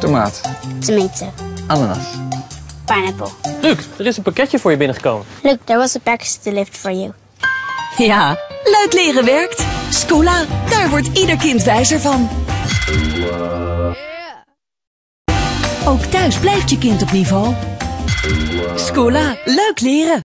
Tomaat. Tomato. Ananas. Pineapple. Luc, er is een pakketje voor je binnengekomen. Look, there was a package delivered for you. Ja, luid leren werkt. Scoola, daar wordt ieder kind wijzer van. Ook thuis blijft je kind op niveau. Scoola, leuk leren.